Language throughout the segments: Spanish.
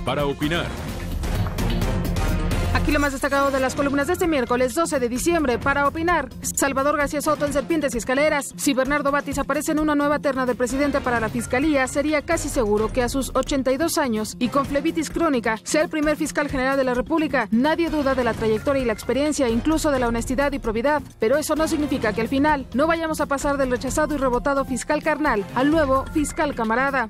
para opinar. Aquí lo más destacado de las columnas de este miércoles 12 de diciembre para opinar. Salvador García Soto en Serpientes y Escaleras. Si Bernardo Batis aparece en una nueva terna del presidente para la Fiscalía, sería casi seguro que a sus 82 años y con flebitis crónica sea el primer fiscal general de la República. Nadie duda de la trayectoria y la experiencia, incluso de la honestidad y probidad. Pero eso no significa que al final no vayamos a pasar del rechazado y rebotado fiscal carnal al nuevo fiscal camarada.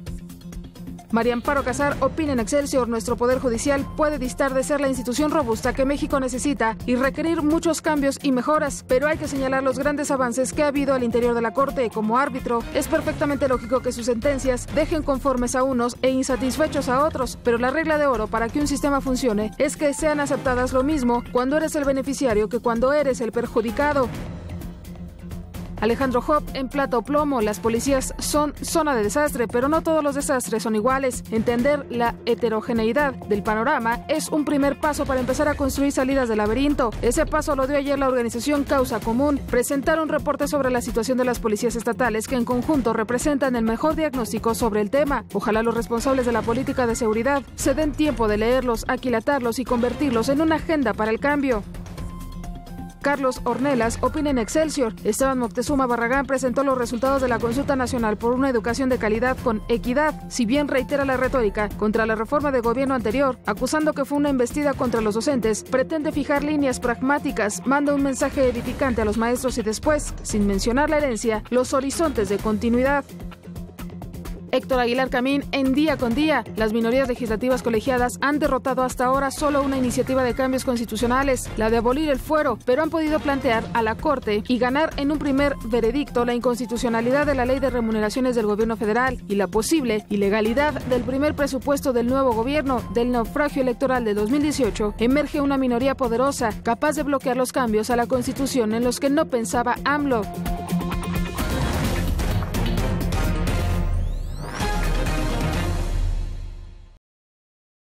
María Amparo Casar opina en Excelsior: nuestro Poder Judicial puede distar de ser la institución robusta que México necesita y requerir muchos cambios y mejoras, pero hay que señalar los grandes avances que ha habido al interior de la Corte. Como árbitro, es perfectamente lógico que sus sentencias dejen conformes a unos e insatisfechos a otros, pero la regla de oro para que un sistema funcione es que sean aceptadas lo mismo cuando eres el beneficiario que cuando eres el perjudicado. Alejandro Job en Plata o Plomo: las policías son zona de desastre, pero no todos los desastres son iguales. Entender la heterogeneidad del panorama es un primer paso para empezar a construir salidas del laberinto. Ese paso lo dio ayer la organización Causa Común. Presentaron un reporte sobre la situación de las policías estatales que en conjunto representan el mejor diagnóstico sobre el tema. Ojalá los responsables de la política de seguridad se den tiempo de leerlos, aquilatarlos y convertirlos en una agenda para el cambio. Carlos Ornelas opina en Excelsior. Esteban Moctezuma Barragán presentó los resultados de la Consulta Nacional por una Educación de Calidad con Equidad. Si bien reitera la retórica contra la reforma de gobierno anterior, acusando que fue una embestida contra los docentes, pretende fijar líneas pragmáticas, manda un mensaje edificante a los maestros y después, sin mencionar la herencia, los horizontes de continuidad. Héctor Aguilar Camín en Día con Día: las minorías legislativas colegiadas han derrotado hasta ahora solo una iniciativa de cambios constitucionales, la de abolir el fuero, pero han podido plantear a la Corte y ganar en un primer veredicto la inconstitucionalidad de la Ley de Remuneraciones del Gobierno Federal y la posible ilegalidad del primer presupuesto del nuevo gobierno. Del naufragio electoral de 2018 emerge una minoría poderosa, capaz de bloquear los cambios a la Constitución en los que no pensaba AMLO.